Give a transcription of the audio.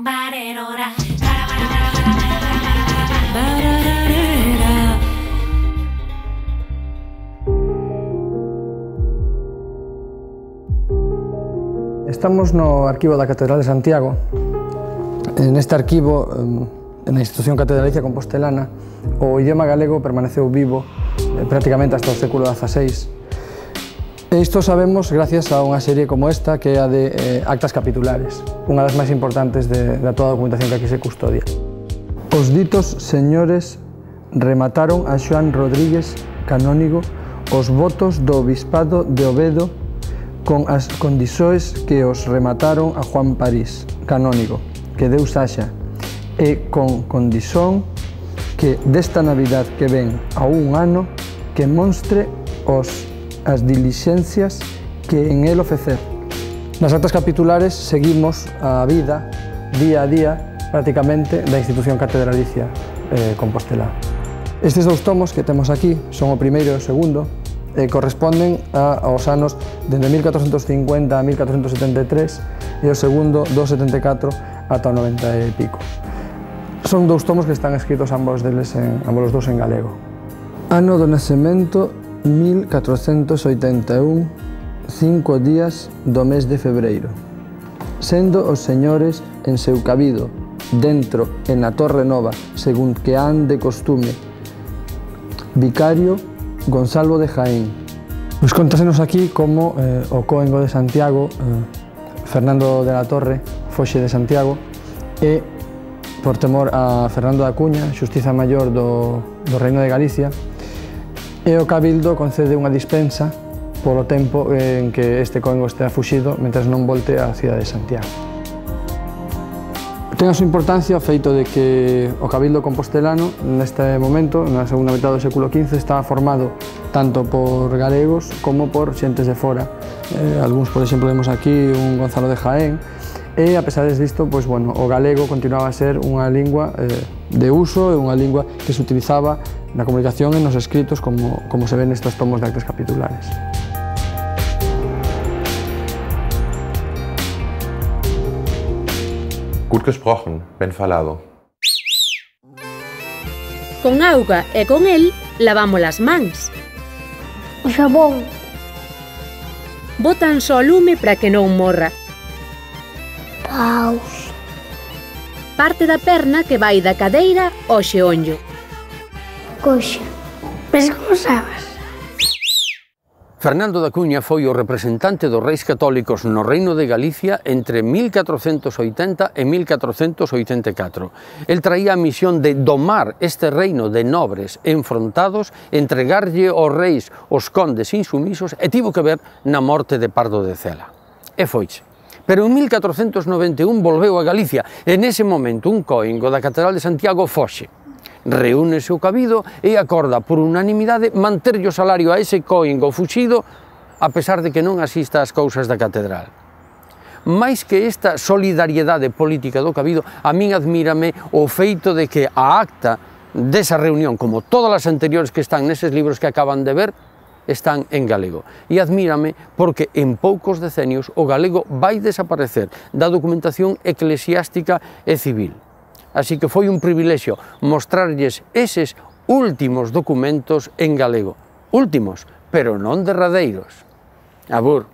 Estamos no arquivo da Catedral de Santiago. Neste arquivo, na institución catedralicia compostelana, o idioma galego permaneceu vivo prácticamente hasta o século XVI. E isto sabemos gracias a unha serie como esta, que é a de actas capitulares, unha das máis importantes de toda a documentación que aquí se custodia. Os ditos señores remataron a Xoán Rodríguez, canónigo, os votos do Obispado de Ovedo con as condições que os remataron a Juan París, canónigo, que Deus haxa, e con condición que desta Navidad que ven a un ano que monstre as dilixencias que en el ofecer. Nas actas capitulares seguimos a vida, día a día, prácticamente, da institución catedralicia compostelá. Estes dous tomos que temos aquí son o primeiro e o segundo, corresponden aos anos dende 1450 a 1473 e o segundo do 74 ata o 90 e pico. Son dous tomos que están escritos ambos os dous en galego. Ano do nacemento 1481, 5 días do mes de febreiro. Sendo os señores en seu cabido, dentro e na Torre Nova, según que han de costume, vicario Gonzalo de Jaén. Nos contásenos aquí como o cóengo de Santiago, Fernando de la Torre, foxe de Santiago, e, por temor a Fernando da Cuña, xustiza maior do Reino de Galicia, e o Cabildo concede unha dispensa polo tempo en que este cóengo estea fuxido mentre non volte á cidade de Santiago. Ten a súa importancia o feito de que o Cabildo compostelano neste momento, na segunda metade do século XV, estaba formado tanto por galegos como por xentes de fora. Algúns, por exemplo, vemos aquí un Gonzalo de Jaén, e a pesar disto, pois, bueno, o galego continuaba a ser unha lingua de uso e unha lingua que se utilizaba na comunicación e nos escritos como se ven nestes tomos de actas capitulares. Gut gesprochen, ben falado. Con auga e con el lavamos as mans. O xabón. Botan só lume para que non morra. Paus. Parte da perna que vai da cadeira ao xeonllo. Coxa. Mas como sabes? Fernando da Cuña foi o representante dos reis católicos no Reino de Galicia entre 1480 e 1484. El traía a misión de domar este reino de nobres enfrontados, entregarlle aos reis os condes insumisos e tivo que ver na morte de Pardo de Cela. E foixe. Pero en 1491 volveu a Galicia e nese momento un cóengo da Catedral de Santiago foxe. Reúnese o cabido e acorda por unanimidade manterlle o salario a ese cóengo fuxido a pesar de que non asista ás cousas da catedral. Mais que esta solidariedade política do cabido, a min admírame o feito de que a acta desa reunión, como todas as anteriores que están neses libros que acaban de ver, están en galego. E admírame porque en poucos decenios o galego vai desaparecer da documentación eclesiástica e civil. Así que foi un privilexio mostrarlles eses últimos documentos en galego. Últimos, pero non derradeiros. Abur.